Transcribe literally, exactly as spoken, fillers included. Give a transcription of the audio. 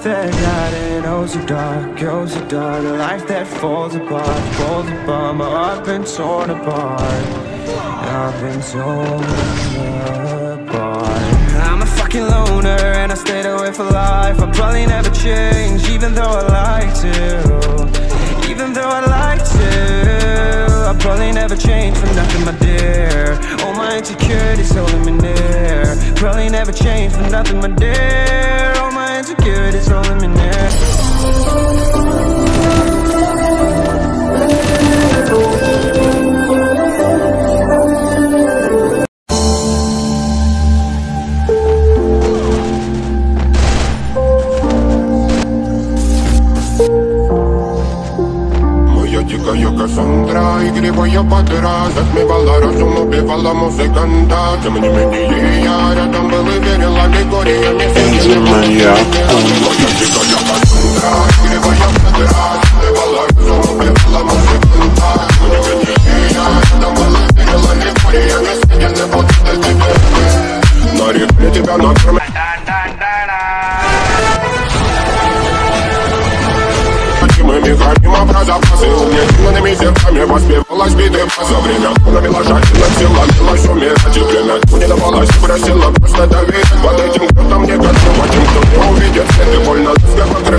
life that got it, oh so dark, oh so dark. A life that falls apart, falls apart. My heart been torn apart, I've been torn apart. I'm a fucking loner and I stayed away for life. I'll probably never change, even though I like to. Even though I like to, I'll probably never change for nothing, my dear. All my insecurities holding me near. Probably never change for nothing, my dear. All my insecurities holding me near. Дикая Кассандра, игривая подра, затмевала разум, убивала музыканта. Тем не менее я рядом был и верил аллегориями. Моя дикая Кассандра, игривая подра, затмевала разум, убивала музыканта. Тем не менее я рядом был и верил аллегориями. Сидели вот на тебе, на реке тебя накормят. Мы горим образоваться, умеренными зерками воспевалась биты. За время уровела жадина, сила билась умирать. И время не давалась, просила просто доверить. Под этим кто-то мне готов, а тем, кто не увидит, это больно.